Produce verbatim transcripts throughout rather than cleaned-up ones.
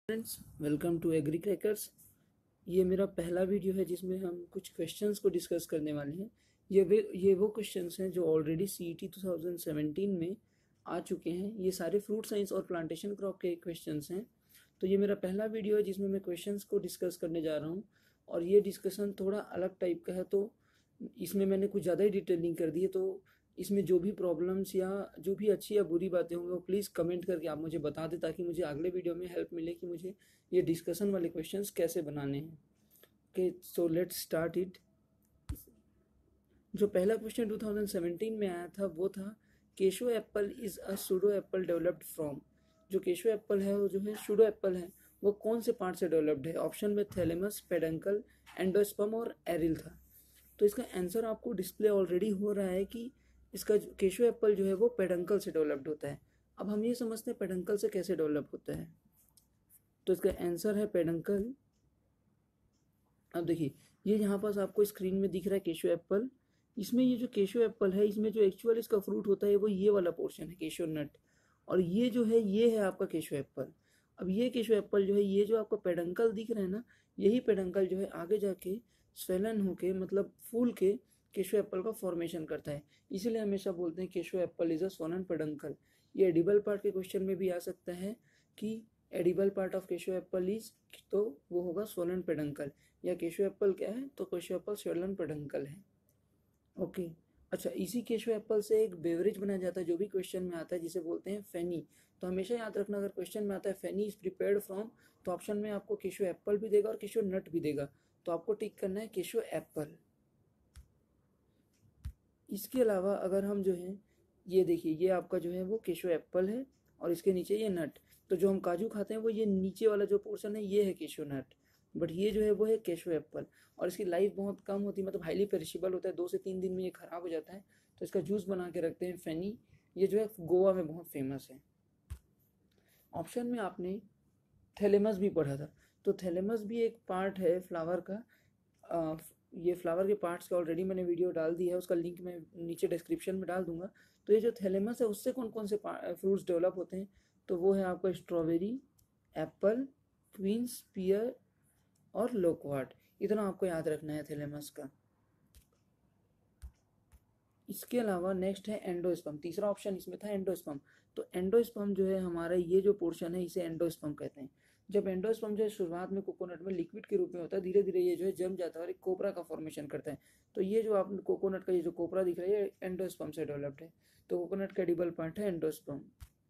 Friends, welcome to agri crackers. ये मेरा पहला वीडियो है जिसमें हम कुछ क्वेश्चंस को डिस्कस करने वाले हैं। ये वे ये वो क्वेश्चंस हैं जो already CET two thousand seventeen में आ चुके हैं। ये सारे फ्रूट साइंस और प्लांटेशन क्रॉप के क्वेश्चंस हैं। तो ये मेरा पहला वीडियो है जिसमें मैं क्वेश्चंस को डिस्कस करने जा रहा हूँ, और ये डिस्कशन थोड़ा अलग टाइप का है, तो इसमें मैंने कुछ ज़्यादा ही डिटेलिंग कर दी है। तो इसमें जो भी प्रॉब्लम्स या जो भी अच्छी या बुरी बातें होंगी वो प्लीज़ कमेंट करके आप मुझे बता दें, ताकि मुझे अगले वीडियो में हेल्प मिले कि मुझे ये डिस्कशन वाले क्वेश्चंस कैसे बनाने हैं। Okay, so let's start it. जो पहला क्वेश्चन टू थाउजेंड सेवेंटीन में आया था वो था, cashew apple is a pseudo apple developed from. जो केशो एप्पल है वो जो है सूडो एप्पल है, वो कौन से पार्ट से डेवलप्ड है? ऑप्शन में थैलेमस, पेडंकल, एंडोस्पर्म और एरिल था। तो इसका आंसर आपको डिस्प्ले ऑलरेडी हो रहा है कि इसका केशो एप्पल जो है वो पेडंकल से डेवलप्ड होता है। अब हम ये समझते हैं पेडंकल से कैसे डेवलप होता है। तो इसका आंसर है पेडंकल। अब देखिए, ये यहाँ पास आपको स्क्रीन में दिख रहा है केशो एप्पल। इसमें ये जो केशो एप्पल है, इसमें जो एक्चुअल इसका फ्रूट होता है वो ये वाला पोर्शन है, केशो नट। और ये जो है ये है आपका केशो एप्पल। अब ये केशो एप्पल जो है, ये जो आपको पेडंकल दिख रहा है ना, यही पेडंकल जो है आगे जाके स्वेलन होके, मतलब फूल के केशो एप्पल का फॉर्मेशन करता है। इसीलिए हमेशा बोलते हैं cashew apple is a swollen peduncle. ये एडिबल पार्ट के क्वेश्चन में भी आ सकता है कि edible part of cashew apple is, तो वो होगा सोलन पेडंकल। या केशो एप्पल क्या है, तो केशो एप्पल सोलन पेडंकल है। ओके, अच्छा, इसी केशो एप्पल से एक बेवरेज बनाया जाता है जो भी क्वेश्चन में आता है, जिसे बोलते हैं फेनी। तो हमेशा याद रखना, अगर क्वेश्चन में आता है फेनी इज प्रिपेयर्ड फ्रॉम, तो ऑप्शन में आपको केशो एप्पल भी देगा और केशो नट भी देगा। तो आपको टिक करना है केशो एप्पल। इसके अलावा अगर हम जो है, ये देखिए, ये आपका जो है वो केशो एप्पल है और इसके नीचे ये नट। तो जो हम काजू खाते हैं वो ये नीचे वाला जो पोर्शन है ये है केशो नट, बट ये जो है वो है केशो एप्पल। और इसकी लाइफ बहुत कम होती है, मतलब हाईली पेरिशेबल होता है, दो से तीन दिन में ये खराब हो जाता है। तो इसका जूस बना के रखते हैं फेनी। ये जो है गोवा में बहुत फेमस है। ऑप्शन में आपने थैलेमस भी पढ़ा था, तो थैलेमस भी एक पार्ट है फ्लावर का। आ, ये फ्लावर के पार्ट्स का ऑलरेडी मैंने वीडियो डाल दी है, उसका लिंक मैं नीचे डिस्क्रिप्शन में डाल दूंगा। तो ये जो थैलेमस है उससे कौन कौन से फ्रूट्स डेवलप होते हैं, तो वो है आपका स्ट्रॉबेरी, एप्पल, क्वींस, पियर और लोकवाट। इतना आपको याद रखना है थैलेमस का। इसके अलावा नेक्स्ट है एंडोस्पर्म। तीसरा ऑप्शन इसमें था एंडोस्पर्म। तो एंडोस्पर्म जो है हमारा ये जो पोर्शन है इसे एंडोस्पर्म कहते हैं। जब एंडोस्पर्म जो है शुरुआत में कोकोनट में लिक्विड के रूप में होता है, धीरे धीरे ये जो है जम जाता है और एक कोपरा का फॉर्मेशन करता है। तो ये जो आप कोकोनट का ये जो कोपरा दिख रहा है ये एंडोस्पर्म से डेवलप्ड है। तो कोकोनट का एडिबल पार्ट है एंडोस्पर्म।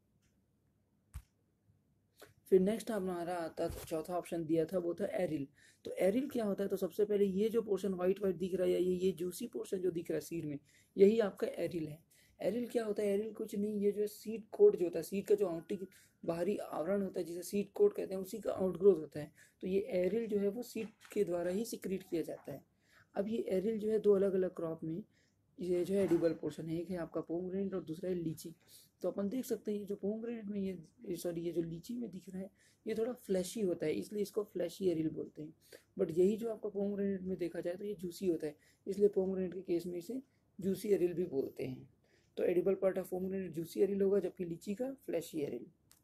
फिर नेक्स्ट हमारा आता था, चौथा ऑप्शन दिया था वो था एरिल। तो एरिल क्या होता है, तो सबसे पहले ये जो पोर्शन व्हाइट व्हाइट दिख रहा है, ये ये जूसी पोर्शन जो दिख रहा है सीड में, यही आपका एरिल है। एरिल क्या होता है, एरिल कुछ नहीं, ये जो है सीड कोट जो होता है, सीड का जो आउटरी बाहरी आवरण होता है जिसे सीड कोट कहते हैं, उसी का आउटग्रोथ होता है। तो ये एरिल जो है वो सीड के द्वारा ही सिक्रीट किया जाता है। अब ये एरिल जो है दो अलग अलग क्रॉप में, ये जो है एडिबल पोर्शन है, एक है आपका पोमग्रेनेट और दूसरा है लीची। तो अपन देख सकते हैं ये जो पोमग्रेनेट में ये सॉरी ये जो लीची में दिख रहा है ये थोड़ा फ्लैशी होता है, इसलिए इसको फ्लैशी एरिल बोलते हैं। बट यही जो आपका पोमग्रेनेट में देखा जाए तो ये जूसी होता है, इसलिए पोमग्रेनेट के केस में इसे जूसी एरिल भी बोलते हैं। तो edible part of pomegranate juicy aril होगा, जबकि लीची का फ्लैशी एरिल।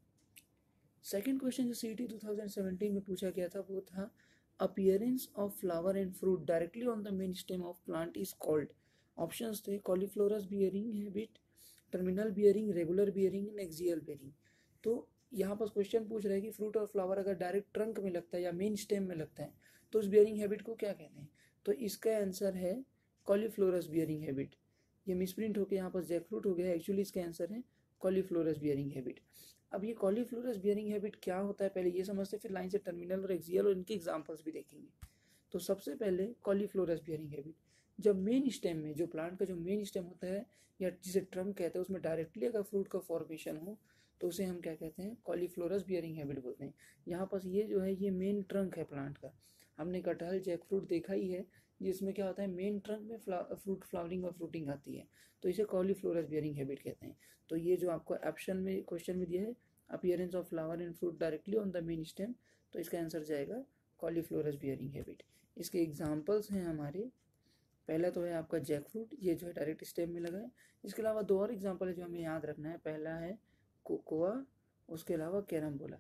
सेकेंड क्वेश्चन जो C T two thousand seventeen में पूछा गया था वो था, appearance of flower and fruit directly on the main stem of plant is called. Options थे cauliflorous bearing habit, terminal bearing, regular bearing and axial bearing. तो यहाँ पर क्वेश्चन पूछ रहा है कि फ्रूट और फ्लावर अगर डायरेक्ट ट्रंक में लगता है या मेन स्टेम में लगता है तो उस बियरिंग हैबिट को क्या कहते हैं? तो इसका आंसर है कॉलीफ्लोरस बियरिंग हैबिट। ये मिसप्रिंट होकर यहाँ पर जैकफ्रूट हो गया है, एक्चुअली इसका आंसर है कॉलीफ्लोरस बियरिंग हैबिट। अब ये कॉलीफ्लोरस बियरिंग हैबिट क्या होता है पहले ये समझते, फिर लाइन से टर्मिनल और एक्सियल और इनके एग्जांपल्स भी देखेंगे। तो सबसे पहले कॉलीफ्लोरस बियरिंग हैबिट, जब मेन स्टेम में, जो प्लांट का जो मेन स्टेम होता है या जिसे ट्रंक कहते हैं, उसमें डायरेक्टली अगर फ्रूट का फॉर्मेशन हो तो उसे हम क्या कहते हैं, कॉलीफ्लोरस बियरिंग हैबिट बोलते हैं। यहाँ पास ये जो है ये मेन ट्रंक है प्लांट का। हमने कटहल, जैकफ्रूट देखा ही है, जिसमें क्या होता है मेन ट्रंक में फ्ला, फ्रूट फ्लावरिंग और फ्रूटिंग आती है, तो इसे कॉलीफ्लोरस बियरिंग हैबिट कहते हैं। तो ये जो आपको ऑप्शन में क्वेश्चन में दिया है, appearance of flower and fruit directly on the main stem, तो इसका आंसर जाएगा कॉलीफ्लोरस बियरिंग हैबिट। इसके एग्जाम्पल्स हैं हमारे, पहला तो है आपका जैकफ्रूट, ये जो है डायरेक्ट स्टेम में लगा है। इसके अलावा दो और एग्जाम्पल है जो हमें याद रखना है, पहला है कोकोआ, उसके अलावा कैरम्बोला।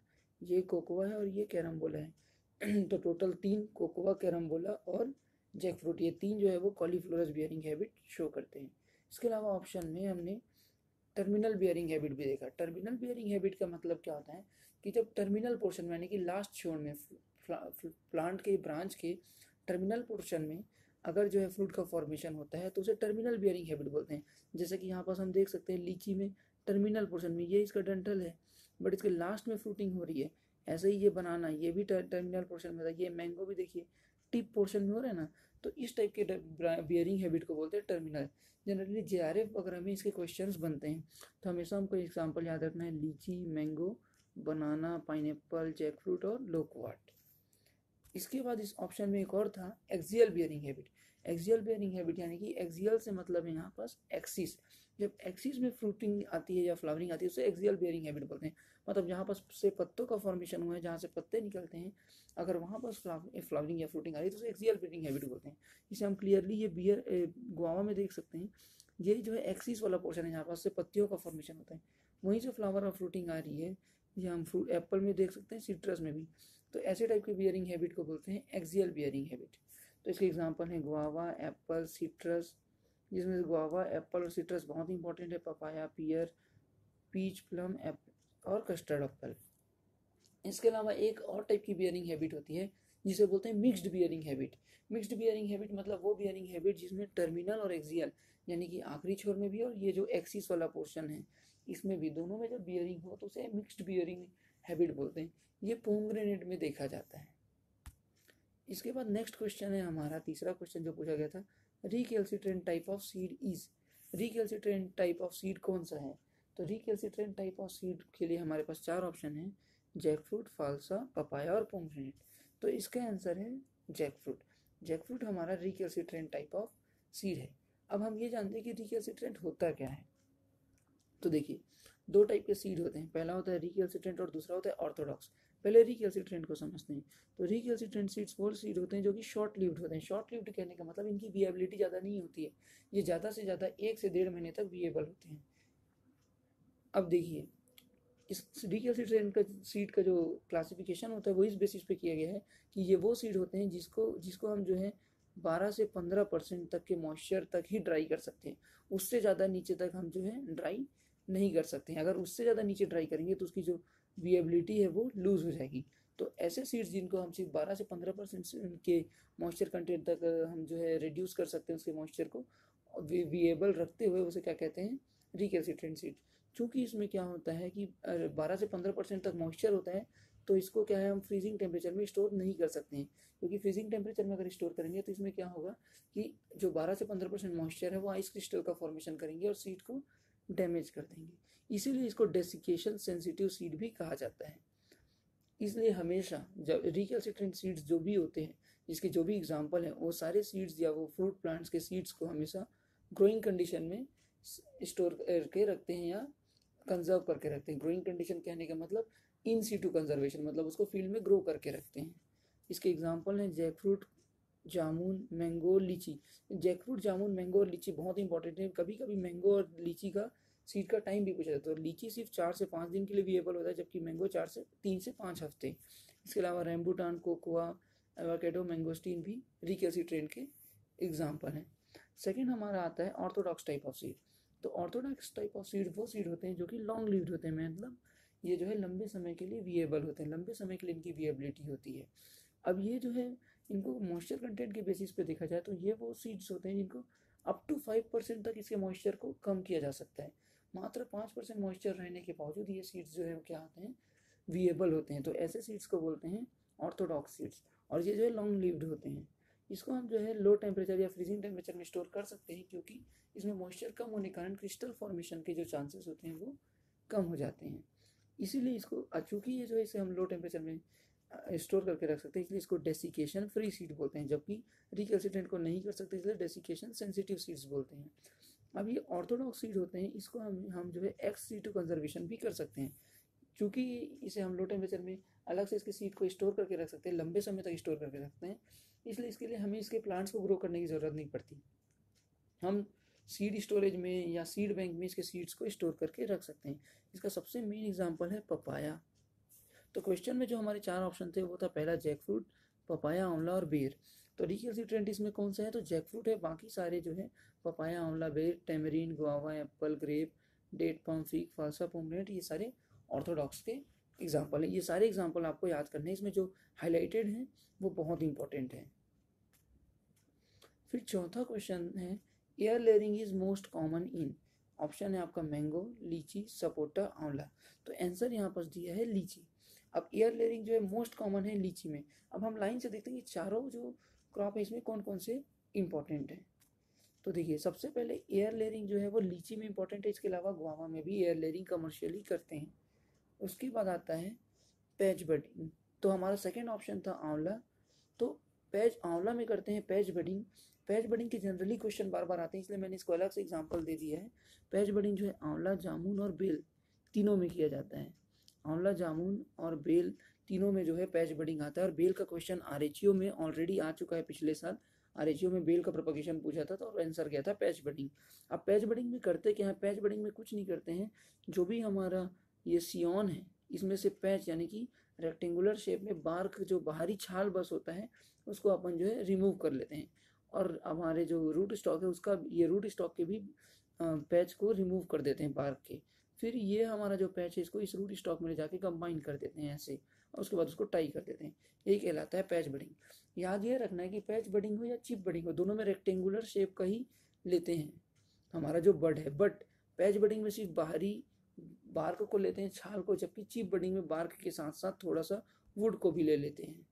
ये कोकोआ है और ये कैरम्बोला है। तो टोटल तीन कोकोआ, कैरम्बोला और जैकफ्रूट, ये तीन जो है वो कॉलीफ्लोरस बियरिंग हैबिट शो करते हैं। इसके अलावा ऑप्शन में हमने टर्मिनल बियरिंग हैबिट भी देखा। टर्मिनल बियरिंग हैबिट का मतलब क्या होता है कि जब टर्मिनल पोर्शन में यानी कि लास्ट छोर में प्लांट के ब्रांच के टर्मिनल पोर्शन में अगर जो है फ्रूट का फॉर्मेशन होता है तो उसे टर्मिनल बियरिंग हैबिट बोलते हैं। जैसे कि यहाँ पास हम देख सकते हैं लीची में टर्मिनल पोर्शन में ये इसका डंठल है बट इसके लास्ट में फ्रूटिंग हो रही है। ऐसे ही ये बनाना, ये भी टर्मिनल पोर्शन में था। ये मैंगो भी देखिए टिप पोर्शन में हो रहा है ना। तो इस टाइप के बियरिंग हैबिट को बोलते हैं टर्मिनल। जनरली जेआरएफ वगैरह में इसके क्वेश्चंस बनते हैं, तो हमेशा हमको एग्जांपल याद रखना है, लीची, मैंगो, बनाना, पाइनएप्पल, जैकफ्रूट और लोकवाट। इसके बाद इस ऑप्शन में एक और था axial bearing habit. Axial bearing habit यानी कि एक्सियल से मतलब है यहाँ पास एक्सिस। जब एक्सिस में फ्रूटिंग आती है या फ्लावरिंग आती है उसे एक्सियल बियरिंग हैबिट बोलते हैं। मतलब जहाँ पास से पत्तों का फॉर्मेशन हुआ है, जहाँ से पत्ते निकलते हैं, अगर वहाँ पास फ्लावरिंग या फ्रूटिंग आ रही है तो उसे एक्सियल बियरिंग हैबिट बोलते हैं। इसे हम क्लियरली ये बियर गुआवा में देख सकते हैं। ये जो है एक्सिस वाला पोर्शन है जहाँ पास से पत्तियों का फॉर्मेशन होता है, वहीं से फ्लावर और फ्रूटिंग आ रही है। ये हम फ्रूट एप्पल में देख सकते हैं, सिट्रस में भी। तो ऐसे टाइप के बियरिंग हैबिट को बोलते हैं एक्सियल बियरिंग हैबिट। तो इसके एग्जांपल हैं गुआवा, एप्पल, सिट्रस, जिसमें से गुआवा, एप्पल और सिट्रस बहुत इंपॉर्टेंट है। पपाया, पियर, पीच, प्लम और कस्टर्ड एप्पल। इसके अलावा एक और टाइप की बियरिंग हैबिट होती है जिसे बोलते हैं mixed bearing habit. Mixed bearing habit मतलब वो बियरिंग हैबिट जिसमें टर्मिनल और एक्सियल यानी कि आखिरी छोर में भी और ये जो एक्सिस वाला पोर्शन है इसमें भी, दोनों में जब बियरिंग हो तो उसे मिक्स्ड बियरिंग हैबिट बोलते हैं। ये पोमग्रेनेट में देखा जाता है। इसके बाद नेक्स्ट क्वेश्चन है हमारा तीसरा क्वेश्चन जो पूछा गया था, recalcitrant type of seed is. Recalcitrant type of seed कौन सा है? तो रिकैल्सिट्रेंट टाइप ऑफ सीड के लिए हमारे पास चार ऑप्शन है, जैकफ्रूट, फालसा, पपाया और पोमग्रेनेट। तो इसका आंसर है जैकफ्रूट। जैकफ्रूट हमारा रिकैल्सिट्रेंट टाइप ऑफ सीड है। अब हम ये जानते हैं कि रिकैल्सिट्रेंट होता क्या है। तो देखिए दो टाइप के सीड होते हैं, पहला होता है रिकैल्सिट्रेंट और दूसरा होता है ऑर्थोडॉक्स। पहले रिकैल्सिट्रेंट को समझते हैं। तो रिकैल्सिट्रेंट सीड्स वो सीड होते हैं जो कि शॉर्ट लिव्ड होते हैं। शॉर्ट लिव्ड कहने का मतलब इनकी विएबिलिटी ज़्यादा नहीं होती है, ये ज़्यादा से ज़्यादा एक से डेढ़ महीने तक विएबल होते हैं। अब देखिए इस रिकैल्सिट्रेंट का सीड का जो क्लासिफिकेशन होता है वो इस बेसिस पे किया गया है कि ये वो सीड होते हैं जिसको जिसको हम जो है बारह से पंद्रह परसेंट तक के मॉइस्चर तक ही ड्राई कर सकते हैं। उससे ज़्यादा नीचे तक हम जो है ड्राई नहीं कर सकते हैं। अगर उससे ज़्यादा नीचे ड्राई करेंगे तो उसकी जो विएबिलिटी है वो लूज़ हो जाएगी। तो ऐसे सीड्स जिनको हम सिर्फ बारह से पंद्रह परसेंट के मॉइस्चर कंटेंट तक हम जो है रिड्यूस कर सकते हैं उसके मॉइस्चर को विएबल रखते हुए, उसे क्या कहते हैं, रिकैल्सिट्रेंट सीड। चूँकि इसमें क्या होता है कि बारह से पंद्रह परसेंट तक मॉइस्चर होता है तो इसको क्या है हम फ्रीजिंग टेम्परेचर में स्टोर नहीं कर सकते हैं, क्योंकि फ्रीजिंग टेम्परेचर में अगर स्टोर करेंगे तो इसमें क्या होगा कि जो बारह से पंद्रह परसेंट मॉइस्चर है वो आइस क्रिस्टल का फॉर्मेशन करेंगे और सीड को डैमेज कर देंगे। इसीलिए इसको डेसिकेशन सेंसिटिव सीड भी कहा जाता है। इसलिए हमेशा जब रिकैल्सिट्रेंट सीड्स जो भी होते हैं, जिसके जो भी एग्जाम्पल हैं, वो सारे सीड्स या वो फ्रूट प्लांट्स के सीड्स को हमेशा ग्रोइंग कंडीशन में स्टोर करके रखते हैं या कंजर्व करके रखते हैं। ग्रोइंग कंडीशन कहने का मतलब इन सीटू कंजर्वेशन, मतलब उसको फील्ड में ग्रो करके रखते हैं। इसके एग्जाम्पल हैं jackfruit, jamun, mango, litchi. Jackfruit, jamun, mango और लीची बहुत इंपॉर्टेंट है। कभी कभी मैंगो और लीची का सीड का टाइम भी पूछा जाता है। तो लीची सिर्फ चार से पाँच दिन के लिए विएबल होता है, जबकि मैंगो चार से तीन से पाँच हफ्ते। इसके अलावा रेम्बूटान, कोकोआ, एवोकाडो, मैंगोस्टीन भी रिकैल्सिट्रेंट के एग्जाम्पल हैं। सेकेंड हमारा आता है ऑर्थोडॉक्स टाइप ऑफ सीड। तो ऑर्थोडॉक्स टाइप ऑफ सीड वो सीड होते हैं जो कि लॉन्ग लिव्ड होते हैं, मतलब ये जो है लंबे समय के लिए विएबल होते हैं, लंबे समय के लिए इनकी विएबिलिटी होती है। अब ये जो है इनको मॉइस्चर कंटेंट के बेसिस पे देखा जाए तो ये वो सीड्स होते हैं जिनको अप टू फाइव परसेंट तक इसके मॉइस्चर को कम किया जा सकता है। मात्र पाँच परसेंट मॉइस्चर रहने के बावजूद ये सीड्स जो है क्या होते हैं, विएबल होते हैं। तो ऐसे सीड्स को बोलते हैं ऑर्थोडॉक्स सीड्स। और ये जो है लॉन्ग लिव्ड होते हैं। इसको हम जो है लो टेम्परेचर या फ्रीजिंग टेम्परेचर में स्टोर कर सकते हैं, क्योंकि इसमें मॉइस्चर कम होने के कारण क्रिस्टल फॉर्मेशन के जो चांसेस होते हैं वो कम हो जाते हैं। इसीलिए इसको, चूँकि ये जो है इसे हम लो टेम्परेचर में स्टोर करके रख सकते हैं, इसलिए इसको डेसिकेशन फ्री सीड बोलते हैं। जबकि रिकैल्सिट्रेंट को नहीं कर सकते, इसलिए डेसिकेशन सेंसिटिव सीड्स बोलते हैं। अब ये ऑर्थोडॉक्स सीड होते हैं, इसको हम हम जो है एक्स सी टू कंजर्वेशन भी कर सकते हैं। चूँकि इसे हम लो टेम्परेचर में अलग से इसके सीड को स्टोर करके रख सकते हैं, लंबे समय तक स्टोर करके रखते हैं, इसलिए इसके लिए हमें इसके प्लांट्स को ग्रो करने की ज़रूरत नहीं पड़ती। हम सीड स्टोरेज में या सीड बैंक में इसके सीड्स को स्टोर करके रख सकते हैं। इसका सबसे मेन एग्जांपल है पपाया। तो क्वेश्चन में जो हमारे चार ऑप्शन थे वो था पहला जैक फ्रूट, पपाया, आंवला और बेर। तो रिकैलसिट्रेंट इसमें कौन सा है, तो जैक फ्रूट है। बाकी सारे जो है पपाया, आंवला, बेर, tamarind, guava, apple, grape, date, palm, fig, फालसा, पोमग्रेनेट, ये सारे ऑर्थोडॉक्स के एग्जाम्पल है। ये सारे एग्जाम्पल आपको याद करने हैं, इसमें जो हाईलाइटेड हैं वो बहुत इंपॉर्टेंट है। फिर चौथा क्वेश्चन है air layering is most common in, option है आपका मैंगो, लीची, सपोटा, आंवला। तो आंसर यहाँ पर दिया है लीची। अब एयर लेयरिंग जो है मोस्ट कॉमन है लीची में। अब हम लाइन से देखते हैं कि चारों जो क्रॉप है इसमें कौन कौन से इंपॉर्टेंट है। तो देखिए सबसे पहले एयर लेयरिंग जो है वो लीची में इंपॉर्टेंट है, इसके अलावा गुआवा में भी एयर लेयरिंग कमर्शियली करते हैं। उसके बाद आता है पैच बडिंग, तो हमारा सेकेंड ऑप्शन था आंवला। तो पैच आंवला में करते हैं पैच बडिंग। पैच बडिंग के जनरली क्वेश्चन बार बार आते हैं, इसलिए मैंने इसको अलग से एग्जांपल दे दिया है। पैच बडिंग जो है आंवला, जामुन और बेल तीनों में किया जाता है। आंवला, जामुन और बेल तीनों में जो है पैच बडिंग आता है। और बेल का क्वेश्चन आरएचओ में ऑलरेडी आ चुका है पिछले साल। आरएचओ में बेल का प्रोपगेशन पूछा था तो और आंसर गया था पैच बडिंग। अब पैच बडिंग में करते क्या है, पैच बडिंग में कुछ नहीं करते हैं, जो भी हमारा ये सियोन है इसमें से पैच यानी कि रेक्टेंगुलर शेप में बार्क जो बाहरी छाल बस होता है उसको अपन जो है रिमूव कर लेते हैं। और हमारे जो रूट स्टॉक है उसका ये रूट स्टॉक के भी पैच को रिमूव कर देते हैं बार्क के। फिर ये हमारा जो पैच है इसको इस रूट स्टॉक में ले जाके कंबाइन कर देते हैं ऐसे, और उसके बाद उसको टाई कर देते हैं। यही कहलाता है पैच बडिंग। याद ये रखना है कि पैच बडिंग हो या चिप बडिंग हो, दोनों में रेक्टेंगुलर शेप का ही लेते हैं हमारा जो बड है। बट पैच बडिंग में सिर्फ बाहरी बार्क को लेते हैं, छाल को, जबकि चिप बडिंग में बार्क के साथ साथ थोड़ा सा वुड को भी ले लेते हैं।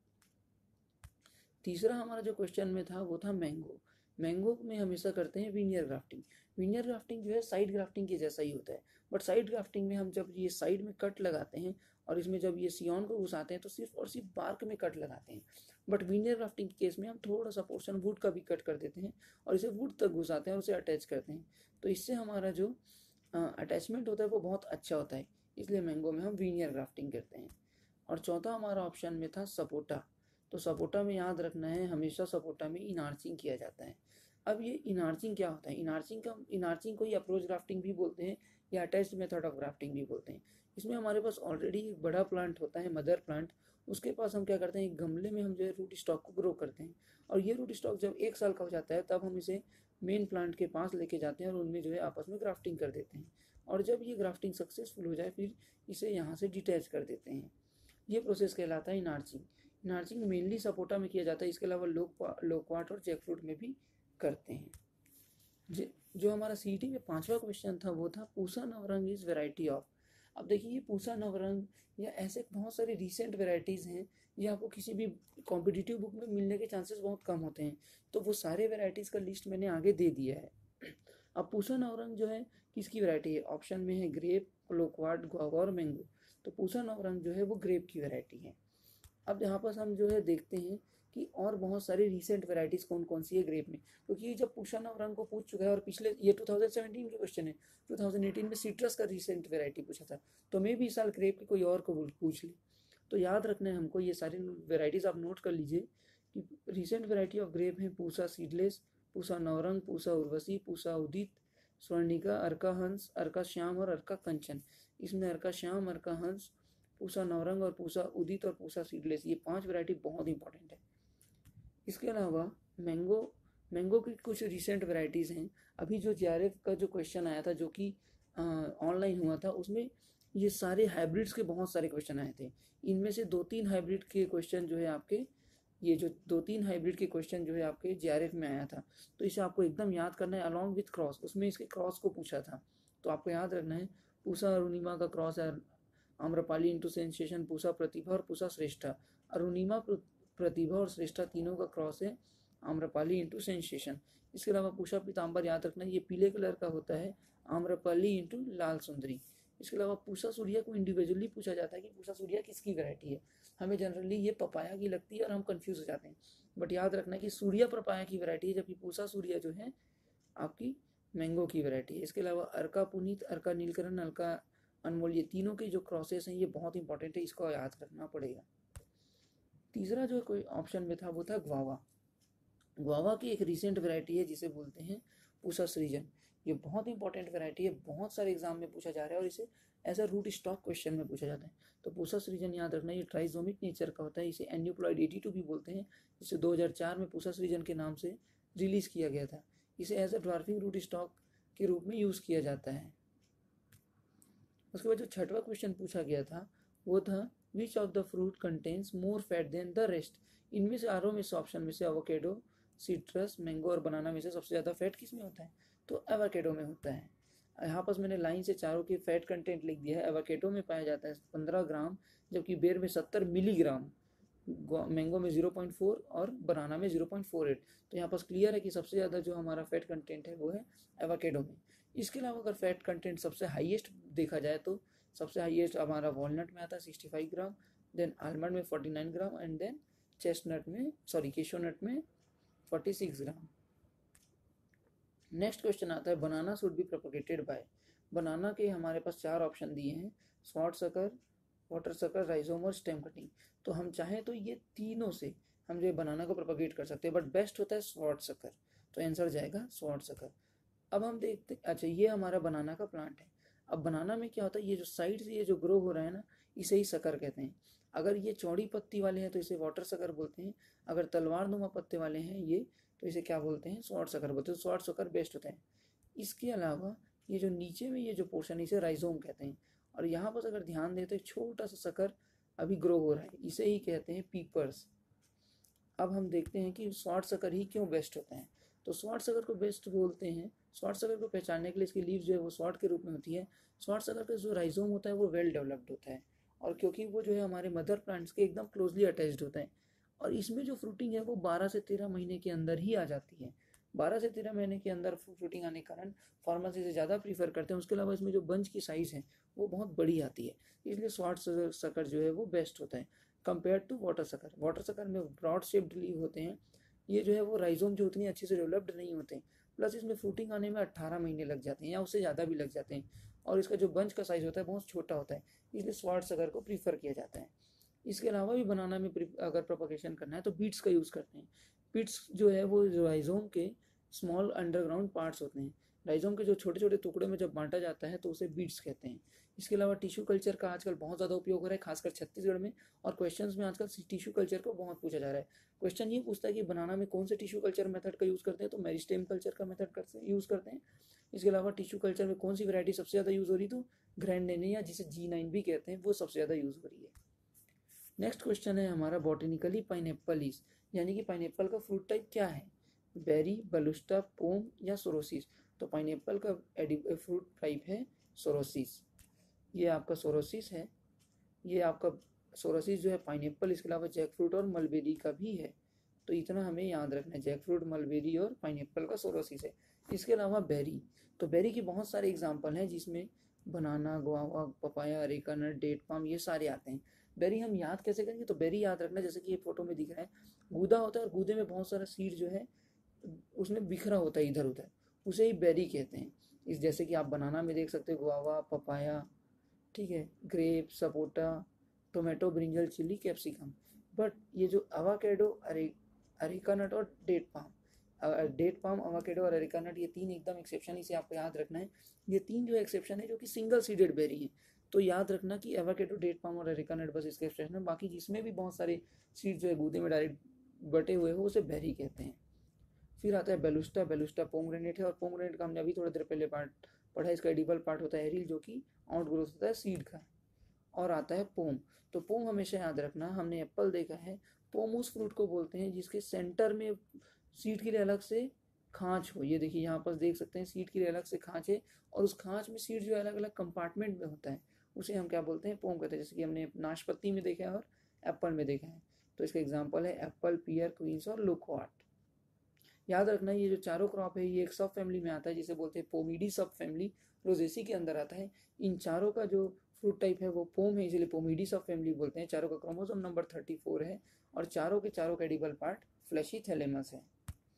तीसरा हमारा जो क्वेश्चन में था वो था मैंगो। मैंगो में हमेशा करते हैं वीनियर ग्राफ्टिंग। वीनियर ग्राफ्टिंग जो है साइड ग्राफ्टिंग के जैसा ही होता है, बट साइड ग्राफ्टिंग में हम जब ये साइड में कट लगाते हैं और इसमें जब ये सियोन को घुसाते हैं तो सिर्फ और सिर्फ बार्क में कट लगाते हैं। बट वीनियर ग्राफ्टिंग के केस में हम थोड़ा सा पोर्शन वुड का भी कट कर देते हैं और इसे वुड तक घुसाते हैं और उसे अटैच करते हैं। तो इससे हमारा जो अटैचमेंट होता है वो बहुत अच्छा होता है, इसलिए मैंगो में हम वीनियर ग्राफ्टिंग करते हैं। और चौथा हमारा ऑप्शन में था सपोटा। तो सपोटा में याद रखना है हमेशा सपोटा में इनार्चिंग किया जाता है। अब ये इनार्चिंग क्या होता है, इनार्चिंग का इनार्चिंग को ही अप्रोच ग्राफ्टिंग भी बोलते हैं या अटैच्ड मेथड ऑफ ग्राफ्टिंग भी बोलते हैं। इसमें हमारे पास ऑलरेडी एक बड़ा प्लांट होता है मदर प्लांट, उसके पास हम क्या करते हैं एक गमले में हम जो है रूट स्टॉक को ग्रो करते हैं। और ये रूट स्टॉक जब एक साल का हो जाता है तब हम इसे मेन प्लांट के पास लेके जाते हैं और उनमें जो है आपस में ग्राफ्टिंग कर देते हैं। और जब ये ग्राफ्टिंग सक्सेसफुल हो जाए फिर इसे यहाँ से डिटैच कर देते हैं। ये प्रोसेस कहलाता है इनार्चिंग। इनार्चिंग मेनली सपोटा में किया जाता है, इसके अलावा लोक लोकवाट और जैकफ्रूट में भी करते हैं। जो हमारा सीईटी में पांचवा क्वेश्चन था वो था Pusa Navrang is variety of. अब देखिए ये पूसा नवरंग या ऐसे बहुत सारी रिसेंट वेराइटीज़ हैं, ये आपको किसी भी कॉम्पिटिटिव बुक में मिलने के चांसेस बहुत कम होते हैं, तो वो सारे वेराइटीज़ का लिस्ट मैंने आगे दे दिया है। अब पूसा नवरंग जो है किसकी वैरायटी है, ऑप्शन में है ग्रेप, लोकवाट, गुआवा और मैंगो। तो पूसा नवरंग जो है वो ग्रेप की वैरायटी है। अब यहाँ पर हम जो है देखते हैं कि और बहुत सारी रिसेंट वैरायटीज़ कौन कौन सी है ग्रेप में, क्योंकि ये जब पूसा नवरंग को पूछ चुका है और पिछले ये टू थाउजेंड सेवेंटीन के क्वेश्चन है, टू थाउजेंड एटीन में सिट्रस का रिसेंट वैरायटी पूछा था, तो मैं भी इस साल ग्रेप की कोई और को पूछ ले। तो याद रखना है हमको, ये सारी वेराइटीज़ आप नोट कर लीजिए कि रिसेंट वैरायटी ऑफ ग्रेप है पूसा सीडलेस, पूसा नवरंग, पूसा उर्वशी, पूसा उदित, स्वर्णिका, अर्का हंस, अर्का श्याम और अर्का कंचन। इसमें अर्का श्याम, अर्का हंस, पूसा नवरंग और पूसा उदित और पूसा सीडलेस, ये पांच वैरायटी बहुत इंपॉर्टेंट है। इसके अलावा मैंगो मैंगो की कुछ रिसेंट वैरायटीज़ हैं। अभी जो जेआरएफ का जो क्वेश्चन आया था जो कि ऑनलाइन हुआ था, उसमें ये सारे हाइब्रिड्स के बहुत सारे क्वेश्चन आए थे। इनमें से दो तीन हाइब्रिड के क्वेश्चन जो है आपके ये जो दो तीन हाइब्रिड के क्वेश्चन जो है आपके जेआरएफ में आया था, तो इसे आपको एकदम याद करना है अलॉन्ग विथ क्रॉस। उसमें इसके क्रॉस को पूछा था, तो आपको याद रखना है पूसा अरुणिमा का क्रॉस है आम्रपाली इंटू सेंसेशन, पूसा प्रतिभा और पूसा श्रेष्ठा। अरुणिमा, प्रतिभा और श्रेष्ठा तीनों का क्रॉस है आम्रपाली इंटू सेंसेशन। इसके अलावा पूसा पीताम्बर याद रखना है, ये पीले कलर का होता है आम्रपाली इंटू लाल सुंदरी। इसके अलावा पूसा सूर्या को इंडिविजुअली पूछा जाता है कि पूसा सूर्या किसकी वैरायटी है। हमें जनरली ये पपाया की लगती है और हम कंफ्यूज हो जाते हैं, बट याद रखना है कि सूर्या पपाया की वैरायटी है, जबकि पूसा सूर्या जो है आपकी मैंगो की वैरायटी है। इसके अलावा अर्का पुनीत, अर्का नीलकरण, अर्का अनमोल, ये तीनों के जो क्रॉसेस हैं ये बहुत इंपॉर्टेंट है, इसको याद रखना पड़ेगा। तीसरा जो कोई ऑप्शन में था वो था ग्वावा। ग्वावा की एक रिसेंट वैरायटी है जिसे बोलते हैं पूसा रीजन, ये बहुत इंपॉर्टेंट वैरायटी है, बहुत सारे एग्जाम में पूछा जा रहा है और इसे as a root stock question में पूछा जाता है। तो पूसा रीजन याद रखना, ये ट्राइजोमिक नेचर का होता है, इसे एन्यूप्लॉइड एटी टू भी बोलते हैं, जिसे दो हज़ार चार में पूसा रीजन के नाम से रिलीज किया गया था। इसे as a dwarfing root stock के रूप में यूज किया जाता है। उसके बाद जो छठवा क्वेश्चन पूछा गया था वो था which of the fruit contains more fat than the rest. इनमें से आरों में से ऑप्शन में से एवोकेडो, सिट्रस, मैंगो और बनाना में से सबसे ज़्यादा फैट किस में होता है? तो एवोकेडो में होता है। यहाँ पर मैंने लाइन से चारों की फैट कंटेंट लिख दिया है। एवोकेडो में पाया जाता है पंद्रह ग्राम, जबकि बेर में सत्तर मिलीग्राम, मैंगो में ज़ीरो पॉइंट फोर और बनाना में ज़ीरो पॉइंट फोर एट। तो यहाँ पर क्लियर है कि सबसे ज़्यादा जो हमारा फैट कंटेंट है वो है एवोकेडो में। इसके अलावा अगर फैट कंटेंट सबसे हाईएस्ट देखा जाए तो सबसे हाईएस्ट हमारा वॉलनट में आता है sixty five gram, then almond में forty nine gram and then chestnut में सॉरी केशोनट में forty six gram. Next question आता है banana should be propagated by. Banana के हमारे पास चार ऑप्शन दिए हैं, sword sucker, water sucker, rhizome और स्टेम कटिंग। तो हम चाहें तो ये तीनों से हम जो बनाना को प्रोपगेट कर सकते हैं, बट बेस्ट होता है स्वॉर्ड सकर। तो आंसर जाएगा स्वॉर्ड सकर। अब हम देखते, अच्छा ये हमारा बनाना का प्लांट है। अब बनाना में क्या होता है, ये जो साइड से ये जो ग्रो हो रहा है ना, इसे ही सकर कहते हैं। अगर ये चौड़ी पत्ती वाले हैं तो इसे वाटर सकर बोलते हैं, अगर तलवार नुमा पत्ते वाले हैं ये तो इसे क्या बोलते हैं, स्वॉर्ड सकर बोलते हैं। स्वॉर्ड सकर बेस्ट होता है। इसके अलावा ये जो नीचे में ये जो पोर्शन है इसे राइजोम कहते हैं। और यहाँ पर अगर ध्यान दें तो एक छोटा सा सकर अभी ग्रो हो रहा है, इसे ही कहते हैं पीपर्स। अब हम देखते हैं कि स्वॉर्ड सकर ही क्यों बेस्ट होता है। तो स्वॉर्ड सकर को बेस्ट बोलते हैं, स्वॉर्ड सकर को पहचानने के लिए इसकी लीव्स जो है वो स्वॉर्ड के रूप में होती है। स्वॉर्ड सकर का जो राइजोम होता है वो वेल डेवलप्ड होता है, और क्योंकि वो जो है हमारे मदर प्लांट्स के एकदम क्लोजली अटैच्ड होता है, और इसमें जो फ्रूटिंग है वो बारह से तेरह महीने के अंदर ही आ जाती है। बारह से तेरह महीने के अंदर फ्रूटिंग आने के कारण फार्मर्स इसे ज़्यादा प्रीफर करते हैं। उसके अलावा इसमें जो बंच की साइज़ है वो बहुत बड़ी आती है, इसलिए स्वॉर्ड सकर जो है वो बेस्ट होता है compare to water sucker. Water sucker में ब्रॉड शेप्ड लीव होते हैं, ये जो है वो राइजोम जो उतनी अच्छे से डेवलप्ड नहीं होते हैं, प्लस इसमें फ्रूटिंग आने में अट्ठारह महीने लग जाते हैं या उससे ज़्यादा भी लग जाते हैं, और इसका जो बंच का साइज़ होता है बहुत छोटा होता है, इसलिए स्वॉर्ड सकर को प्रीफर किया जाता है। इसके अलावा भी बनाना में अगर प्रोपगेशन करना है तो बीट्स का यूज़ करते हैं। बीट्स जो है वो राइजोम के स्मॉल अंडरग्राउंड पार्ट्स होते हैं। राइजोम के जो छोटे छोटे टुकड़े में जब बांटा जाता है तो उसे बीट्स कहते हैं। इसके अलावा टिश्यू कल्चर का आजकल बहुत ज़्यादा उपयोग हो रहा है, खासकर छत्तीसगढ़ में, और क्वेश्चंस में आजकल टिश्यू कल्चर को बहुत पूछा जा रहा है। क्वेश्चन ये पूछता है कि बनाना में कौन से टिश्यू कल्चर मेथड का यूज़ करते हैं, तो मेरिस्टेम कल्चर का मेथड यूज़ करते हैं। इसके अलावा टिश्यू कल्चर में कौन सी वैरायटी सबसे ज़्यादा यूज़ हो रही, तो ग्रैंडेनिया जिसे जी नाइन भी कहते हैं वो सबसे ज़्यादा यूज़ हो रही है। नेक्स्ट क्वेश्चन है हमारा बॉटेनिकली पाइनएप्पल इज, यानी कि पाइनएप्पल का फ्रूट टाइप क्या है, बेरी, बलुस्टा, पोम या सोरोसिस। तो पाइनएप्पल का फ्रूट टाइप है सोरोसिस। ये आपका सोरोसिस है, ये आपका सोरोसिस जो है पाइनएप्पल। इसके अलावा जैक फ्रूट और मलबेरी का भी है, तो इतना हमें याद रखना है, जैक फ्रूट, मलबेरी और पाइनएप्पल का सोरोसिस है। इसके अलावा बेरी, तो बेरी के बहुत सारे एग्जाम्पल हैं जिसमें banana, guava, papaya, areca nut, date palm ये सारे आते हैं। बेरी हम याद कैसे करेंगे, तो बेरी याद रखना जैसे कि ये फोटो में दिख रहा है, गूदा होता है और गूदे में बहुत सारा सीड जो है उसमें बिखरा होता है इधर उधर, उसे ही बेरी कहते हैं। इस जैसे कि आप बनाना में देख सकते हो गुआवा, पपाया, ठीक है, grape, sapota, tomato, brinjal, chilli, capsicum. But ये जो अवाकेडो, अरे अरेका नट और date palm, date palm, avocado और अरेका नट, ये तीन एकदम एक्सेप्शन, इसे आपको याद रखना है। ये तीन जो एक्सेप्शन है जो कि सिंगल सीडेड बेरी है, तो याद रखना कि एवोकेडो, डेट पाम और अरेका नट बस इसके एक्सेप्शन है, बाकी जिसमें भी बहुत सारे सीड जो है गूदे में डायरेक्ट बटे हुए हो उसे बेरी कहते हैं। फिर आता है बेलुस्टा। बेलुस्टा पोमग्रेनेट है, और पोमग्रेनेट का हमने अभी थोड़ी देर पहले पार्ट पढ़ा है, इसका एडिबल पार्ट होता है एरिल जो कि आउट ग्रोथ होता है सीड का। और आता है पोम। तो पोम हमेशा याद रखना, हमने एप्पल देखा है, पोम उस फ्रूट को बोलते हैं जिसके सेंटर में सीड के लिए अलग से खांच हो। ये देखिए यहाँ पर देख सकते हैं सीड के लिए अलग से खांच है, और उस खांच में सीड जो अलग अलग कंपार्टमेंट में होता है उसे हम क्या बोलते हैं, पोम कहते हैं। जैसे कि हमने नाशपाती में देखा है और एप्पल में देखा है, तो इसका एग्जाम्पल है एप्पल, पियर, क्वींस और लोक्वाट। याद रखना ये जो चारों क्रॉप है ये एक सब फैमिली में आता है जिसे बोलते हैं पोमीडी सब फैमिली, रोजेसी के अंदर आता है। इन चारों का जो फ्रूट टाइप है वो पोम है, इसलिए पोमीडी सब फैमिली बोलते हैं। चारों का क्रोमोसोम नंबर थर्टी फोर है, और चारों के चारों का एडिबल पार्ट फ्लैशी थैलेमस है।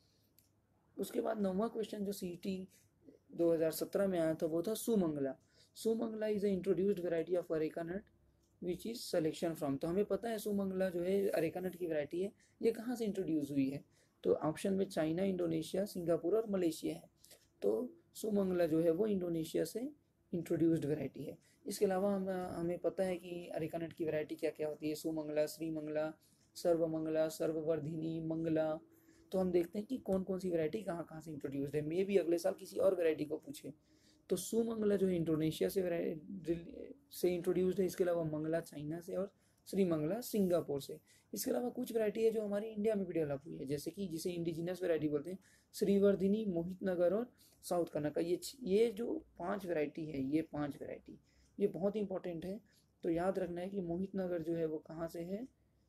उसके बाद नौवां क्वेश्चन जो सीटी दो हज़ार सत्रह में आया था वो था Sumangala. Sumangala is a introduced variety of areca nut which is selection from. तो हमें पता है सुमंगला जो है अरेका नट की वैरायटी है, ये कहाँ से इंट्रोड्यूस हुई है, तो ऑप्शन में चाइना, इंडोनेशिया, सिंगापुर और मलेशिया है। तो सुमंगला जो है वो इंडोनेशिया से इंट्रोड्यूस्ड वैरायटी है। इसके अलावा हम हमें पता है कि अरेका नट की वैरायटी क्या क्या होती है, सुमंगला, श्रीमंगला, सर्वमंगला, सर्ववर्धिनी, मंगला। तो हम देखते हैं कि कौन कौन सी वैरायटी कहाँ कहाँ से इंट्रोड्यूस्ड है। मे भी अगले साल किसी और वैरायटी को पूछे। तो सुमंगला जो है इंडोनेशिया से से इंट्रोड्यूस्ड है। इसके अलावा मंगला चाइना से और श्रीमंगला सिंगापुर से। इसके अलावा कुछ वैरायटी है जो हमारी इंडिया में भी डेवलप हुई है, जैसे कि जिसे इंडिजिनस वैरायटी बोलते हैं, श्रीवर्धिनी, मोहित नगर और साउथ कनक का। ये ये जो पांच वैरायटी है, ये पांच वैरायटी ये बहुत इंपॉर्टेंट है। तो याद रखना है कि मोहित नगर जो है वो कहाँ से है,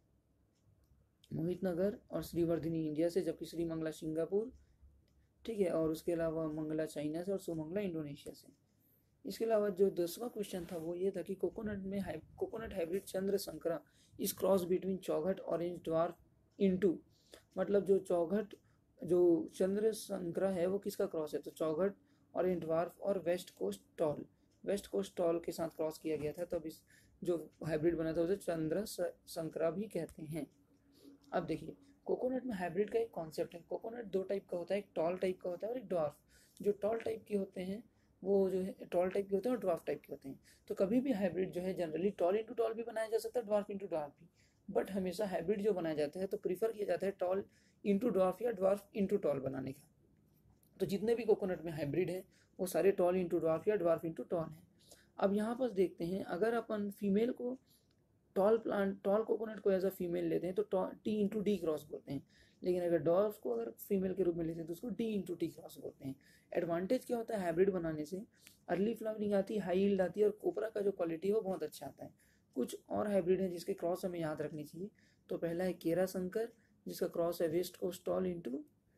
मोहित नगर और श्रीवर्धिनी इंडिया से, जबकि श्रीमंगला सिंगापुर, ठीक है, और उसके अलावा मंगला चाइना से और सुमंगला इंडोनेशिया से। इसके अलावा जो दसवां क्वेश्चन था वो ये था कि कोकोनट में high coconut hybrid Chandra Sankara is cross between Chowghat orange dwarf into, मतलब जो चौघट जो चंद्र संकरा है वो किसका क्रॉस है, तो चौघट ऑरेंज ड्वार्फ और west coast tall, west coast tall के साथ क्रॉस किया गया था, तब इस जो हाइब्रिड बना था उसे चंद्र संकरा भी कहते हैं। अब देखिए कोकोनट में हाइब्रिड का एक कॉन्सेप्ट है। कोकोनट दो टाइप का होता है, एक टॉल टाइप का होता है और एक ड्वार्फ। जो टॉल टाइप के होते हैं वो जो है टॉल टाइप के होते हैं और ड्वार्फ टाइप के होते हैं। तो कभी भी हाइब्रिड जो है जनरली टॉल इंटू टॉल भी बनाया जा सकता है, ड्वार्फ इंटू ड्वार्फ भी, बट हमेशा हाइब्रिड जो बनाया जाता है तो प्रीफर किया जाता है टॉल इंटू ड्वार्फ या ड्वार्फ इंटू टॉल बनाने का। तो जितने भी कोकोनट में हाइब्रिड है वो सारे टॉल इंटू ड्वार्फ या ड्वार्फ इंटू टॉल हैं। अब यहाँ पर देखते हैं, अगर अपन फीमेल को टॉल प्लांट टॉल कोकोनट को एज अ फीमेल लेते हैं तो टी इंटू डी क्रॉस बोलते हैं, लेकिन अगर डॉर्फ को अगर फीमेल के रूप में लेते हैं तो उसको डी इंटू टी क्रॉस बोलते हैं। एडवांटेज क्या होता है हाइब्रिड बनाने से, अर्ली फ्लावरिंग आती है, हाई यील्ड आती है और कोपरा का जो क्वालिटी है वो बहुत अच्छा आता है। कुछ और हाइब्रिड हैं जिसके क्रॉस हमें याद रखनी चाहिए। तो पहला है केरा शंकर, जिसका क्रॉस है west coast tall into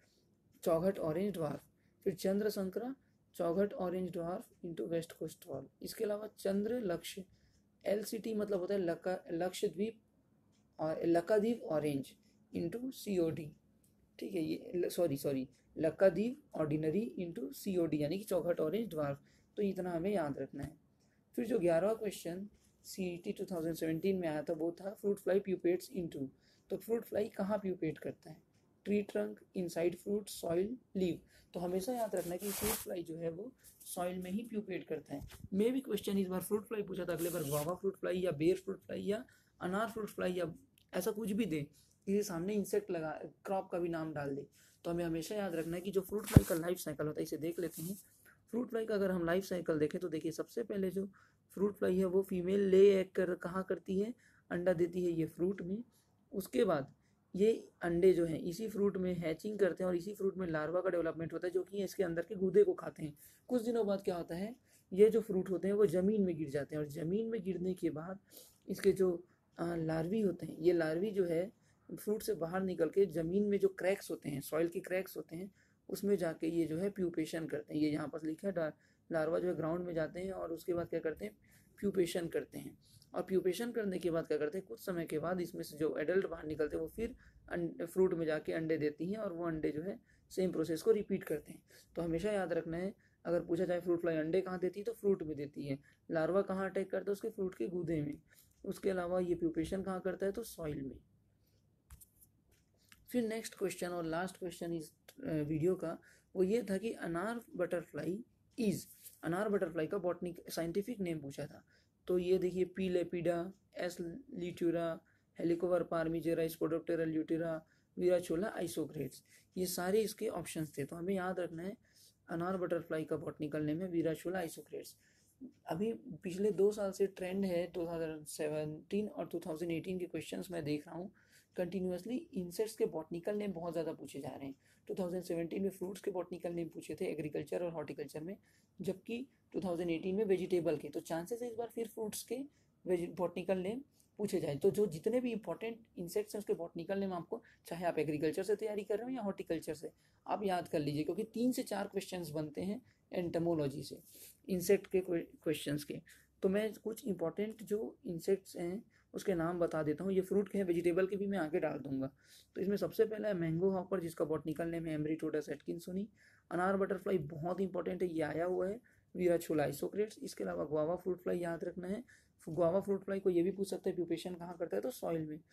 Chowghat orange dwarf. फिर Chandra Sankara, Chowghat orange dwarf into west coast tall. इसके अलावा चंद्र लक्ष्य, एल सी टी मतलब होता है लका लक्षद्वीप और Laccadive orange into C O D, ठीक है, ये sorry sorry Laccadive ordinary into C O D यानी कि चौघट ऑरेंज ड्वार्फ। तो इतना हमें याद रखना है। फिर जो ग्यारहवा question C E T two thousand seventeen में आया था वो था फ्रूट फ्लाई प्यूपेट्स इनटू। तो फ्रूट फ्लाई कहाँ प्यूपेट करता है, tree trunk, inside fruit, soil, leave. तो हमेशा याद रखना है कि फ्रूट फ्लाई जो है वो सॉइल में ही प्यूपेट करता है। मे भी क्वेश्चन इस बार फ्रूट फ्लाई पूछा था, अगले बार गुआवा फ्रूट फ्लाई या बेर फ्रूट फ्लाई या अनार फ्रूट फ्लाई या ऐसा कुछ भी दे, इसके सामने इंसेक्ट लगा क्रॉप का भी नाम डाल दे। तो हमें हमेशा याद रखना है कि जो फ्रूट फ्लाई का लाइफ साइकिल होता है इसे देख लेते हैं। फ्रूट फ्लाई का अगर हम लाइफ साइकिल देखें तो देखिए सबसे पहले जो फ्रूट फ्लाई है वो फीमेल ले एग कर कहाँ करती है, अंडा देती है ये फ्रूट में। उसके बाद ये अंडे जो हैं इसी फ्रूट में हैचिंग करते हैं और इसी फ्रूट में लार्वा का डेवलपमेंट होता है जो कि इसके अंदर के गूदे को खाते हैं। कुछ दिनों बाद क्या होता है, ये जो फ्रूट होते हैं वो ज़मीन में गिर जाते हैं और ज़मीन में गिरने के बाद इसके जो लार्वी होते हैं, ये लार्वी जो है फ्रूट से बाहर निकल के ज़मीन में जो क्रैक्स होते हैं, सॉइल के क्रैक्स होते हैं, उसमें जाके ये जो है प्यूपेशन करते हैं। ये यहाँ पर लिखा है लार्वा जो है ग्राउंड में जाते हैं और उसके बाद क्या करते हैं, प्यूपेशन करते हैं। और प्यूपेशन करने के बाद क्या करते हैं, कुछ समय के बाद इसमें से जो एडल्ट बाहर निकलते हैं वो फिर फ्रूट में जाके अंडे देती हैं और वो अंडे जो है सेम प्रोसेस को रिपीट करते हैं। तो हमेशा याद रखना है, अगर पूछा जाए फ्रूट फ्लाई अंडे कहाँ देती है तो फ्रूट में देती है, लार्वा कहाँ अटैक करता है उसके फ्रूट के गूदे में, उसके अलावा ये प्यूपेशन कहाँ करता है तो सॉइल में। फिर नेक्स्ट क्वेश्चन और लास्ट क्वेश्चन इस वीडियो का वो ये था कि अनार बटरफ्लाई इज, अनार बटरफ्लाई का बॉटनिक साइंटिफिक नेम पूछा था। तो ये देखिए P lepida, S litura, Helicoverpa armigera, Spodoptera litura, Virachola isocrates, ये सारे इसके ऑप्शंस थे। तो हमें याद रखना है अनार बटरफ्लाई का बॉटनिकल नेम है वीराचोला आइसोग्रेट्स। अभी पिछले दो साल से ट्रेंड है टू थाउजेंड सेवेंटीन और टू थाउजेंड एटीन के क्वेश्चंस मैं देख रहा हूँ कंटिन्यूसली इंसेक्ट्स के बॉटनिकल नेम बहुत ज़्यादा पूछे जा रहे हैं। टू थाउजेंड सेवेंटीन में फ्रूट्स के बॉटनिकल नेम पूछे थे एग्रीकल्चर और हॉर्टिकल्चर में, जबकि टू थाउजेंड एटीन में वेजिटेबल के। तो चांसेस है इस बार फिर फ्रूट्स के बॉटनिकल नेम पूछे जाए। तो जो जितने भी इंपॉर्टेंट इंसेक्ट्स हैं उसके बॉटनिकल नेम आपको, चाहे आप एग्रीकल्चर से तैयारी कर रहे हो या हॉर्टिकल्चर से, आप याद कर लीजिए, क्योंकि तीन से चार क्वेश्चंस बनते हैं एंटमोलॉजी से इंसेक्ट के क्वेश्चंस के। तो मैं कुछ इंपॉर्टेंट जो इंसेक्ट्स हैं उसके नाम बता देता हूँ। ये फ्रूट के हैं, वेजिटेबल के भी मैं आगे डाल दूंगा। तो इसमें सबसे पहला है मैंगो हॉपर, जिसका बॉटनिकल नेम है एम्ब्रीटोडस एटकिंसोनी। अनार बटरफ्लाई बहुत इंपॉर्टेंट है, ये आया हुआ है, वीराचोला आइसोग्रेट्स। इसके अलावा गुआवा फ्रूट फ्लाई याद रखना है, गुआवा फ्रूट फ्लाई को ये भी पूछ सकते हैं प्यूपेशन कहाँ करता है तो सॉइल में।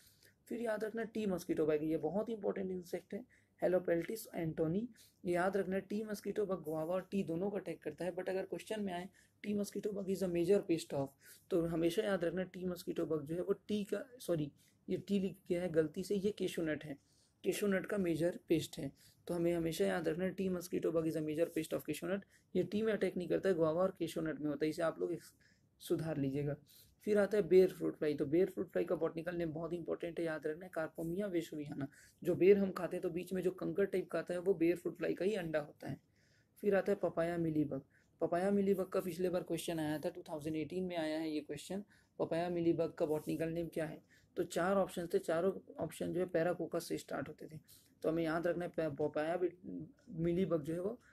फिर याद रखना टी मस्कीटो बग, ये बहुत इंपॉर्टेंट इंसेक्ट है, हेलोपेल्टिस एंटोनी। ये याद रखना टी मस्कीटो बग गुआवा और टी दोनों को अटैक करता है, बट अगर क्वेश्चन में आए tea mosquito bug is a major pest of, तो हमेशा याद रखना टी मस्कीटो बग जो है वो टी का, सॉरी ये टी लिख गया है गलती से, ये केशोनट है, केशोनट का मेजर पेस्ट है। तो हमें हमेशा याद रखना tea mosquito bug is a major pest of cashew nut. ये टी में अटैक नहीं करता है, गुआवा और केशोनट में होता है, इसे आप लोग सुधार लीजिएगा। फिर आता है बेर फ्रूट फ्लाई, तो बेर फ्रूट फ्लाई का बॉटनिकल नेम बहुत इंपॉर्टेंट है, याद रखना है कार्पोमिया वेसुवियाना। जो बेर हम खाते हैं तो बीच में जो कंकर टाइप का आता है वो बेर फ्रूट फ्लाई का ही अंडा होता है। फिर आता है पपाया मिलीबग, पपाया मिलीबग का पिछले बार क्वेश्चन आया था, टू थाउजेंड एटीन में आया है ये क्वेश्चन। पपाया मिलीबग का बॉटनिकल नेम क्या है, तो चार ऑप्शन थे, चारों ऑप्शन जो है पैराकोकस से स्टार्ट होते थे, तो हमें याद रखना है पपाया मिलीबग जो है वो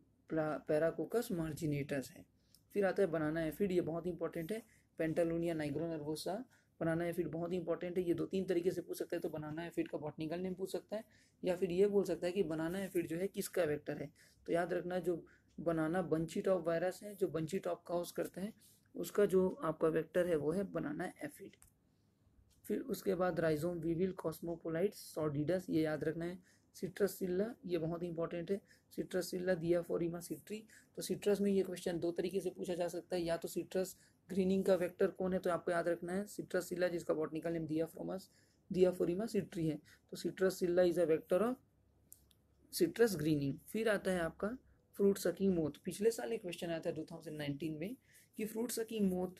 पैराकोकस मार्जिनेटस है। फिर आता है बनाना एफिड, ये बहुत इंपॉर्टेंट है, Pentalonia nigronervosa. Banana aphid बहुत इंपॉर्टेंट है, ये दो तीन तरीके से पूछ सकता है, तो बनाना एफिड का बॉटनिकल नेम पूछ सकता है, या फिर ये बोल सकता है कि बनाना एफिड जो है किसका वेक्टर है। तो याद रखना जो बनाना बंची टॉप वायरस है, जो बंची टॉप काउज करता है, उसका जो आपका वेक्टर है वो है बनाना एफिड। फिर उसके बाद राइजोम वीविल कॉस्मोपोलाइट सॉर्डिडस, ये याद रखना है। सिट्रसिल्ला, ये बहुत इंपॉर्टेंट है, सिट्रसिल्ला दियाफोरिमा सिट्री। तो सिट्रस में ये क्वेश्चन दो तरीके से पूछा जा सकता है, या तो सिट्रस ग्रीनिंग का वेक्टर कौन है, तो आपको याद रखना है सिट्रसिल्ला, जिसका बॉटनिकल नेम दियाफ्रोमस दियाफोरिमा सिट्री है, तो citrus psylla is a vector of citrus greening. फिर आता है आपका फ्रूट सकिंग मोथ, पिछले साल एक क्वेश्चन आया था टू थाउजेंड नाइनटीन में कि फ्रूट सकिंग मोथ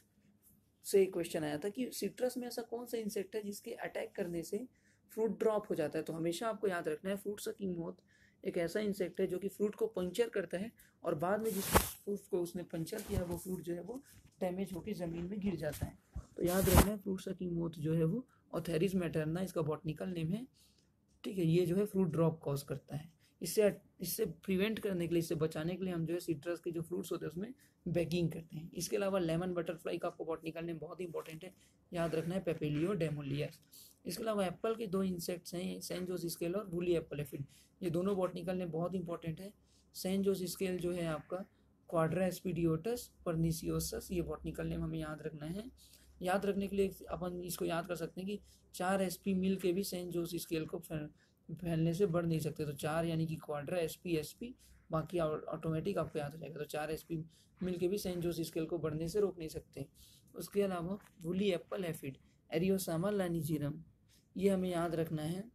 से एक क्वेश्चन आया था कि सिट्रस में ऐसा कौन सा इंसेक्ट है जिसके अटैक करने से फ्रूट ड्रॉप हो जाता है। तो हमेशा आपको याद रखना है फ्रूट सकिंग मोथ एक ऐसा इंसेक्ट है जो कि फ्रूट को पंचर करता है, और बाद में जिस फ्रूट को उसने पंचर किया है वो फ्रूट जो है वो डैमेज होकर ज़मीन में गिर जाता है। तो याद रखना है फ्रूट सकिंग मोथ जो है वो ऑथेरिस मैटरना, इसका बॉटनिकल नेम है, ठीक है। ये जो है फ्रूट ड्रॉप कॉज करता है। इससे इससे प्रिवेंट करने के लिए, इससे बचाने के लिए हम जो है सिट्रस के जो फ्रूट्स होते हैं उसमें बैगिंग करते हैं। इसके अलावा लेमन बटरफ्लाई का आपको बॉटनिकल नेम बहुत इंपॉर्टेंट है, याद रखना है पेपेलियो डेमोलियस। इसके अलावा एप्पल के दो इंसेक्ट्स हैं, सेंट जोस स्केल और वुली एप्पल एफिड, ये दोनों बॉटनिकल नेम बहुत इंपॉर्टेंट है। सेंट जोस स्केल जो है आपका क्वाड्रा एस्पिडियोटस परनिसियोसस, ये बॉटनिकल नेम हमें याद रखना है। याद रखने के लिए अपन इसको याद कर सकते हैं कि चार एसपी मिल के भी सेंट जोस स्केल को फैलने से बढ़ नहीं सकते, तो चार यानी कि क्वाड्रा एसपी एसपी, बाकी ऑटोमेटिक आपको याद हो जाएगा, तो चार एसपी मिल के भी सेंट जोस स्केल को बढ़ने से रोक नहीं सकते। उसके अलावा woolly apple aphid Eriosoma lanigerum, ये हमें याद रखना है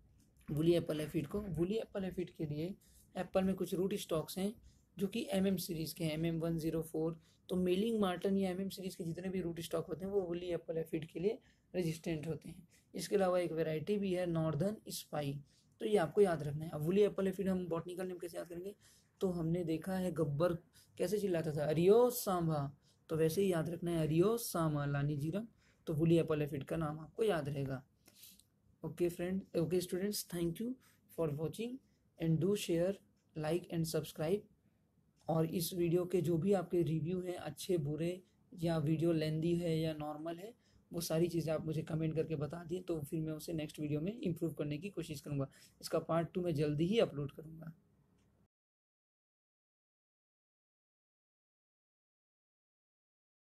वुली एप्पल एफिड को। वुली एप्पल एफिड के लिए एप्पल में कुछ रूट स्टॉक्स हैं जो कि एम एम सीरीज़ के हैं, M M one zero four, तो मेलिंग मार्टन या एम एम सीरीज़ के जितने भी रूट स्टॉक होते हैं वो वुली एप्पल एफिड के लिए रेजिस्टेंट होते हैं। इसके अलावा एक वैरायटी भी है नॉर्दर्न स्पाई, तो ये आपको याद रखना है। अब वुली एप्पल एफिड हम बॉटनिकल नेम कैसे याद करेंगे, तो हमने देखा है गब्बर कैसे चिल्लाता था अरियो सांभा, तो वैसे ही याद रखना है अरियो सामा लानिजीरम, तो वुली एप्पल एफिड का नाम आपको याद रहेगा। Okay friend, okay students, thank you for watching and do share like and subscribe. और इस वीडियो के जो भी आपके रिव्यू हैं, अच्छे बुरे, या वीडियो लेंदी है या नॉर्मल है, वो सारी चीज़ें आप मुझे कमेंट करके बता दिए, तो फिर मैं उसे नेक्स्ट वीडियो में इम्प्रूव करने की कोशिश करूँगा। इसका पार्ट टू मैं जल्दी ही अपलोड करूँगा।